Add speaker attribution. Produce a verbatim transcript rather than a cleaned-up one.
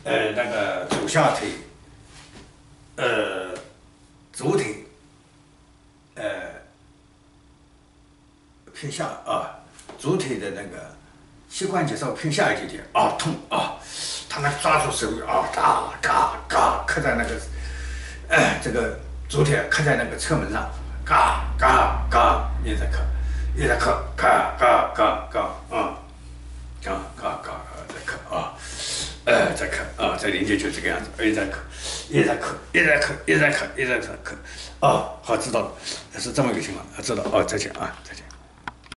Speaker 1: 呃，那个左下腿，呃，左腿，呃，偏下啊，左腿的那个膝关节稍微偏下一点点啊，痛啊，他那抓住手啊，嘎嘎嘎，磕在那个，哎，这个左腿磕在那个车门上，嘎嘎嘎，一直在磕，一直在磕，嘎嘎嘎嘎啊，嘎嘎嘎嘎在磕啊。呃，在磕啊，这零件就这个样子，一直在磕，一直在磕，一直在磕，一直在磕，一直在磕。哦，好，知道了，是这么一个情况，知道哦，再见啊，再见。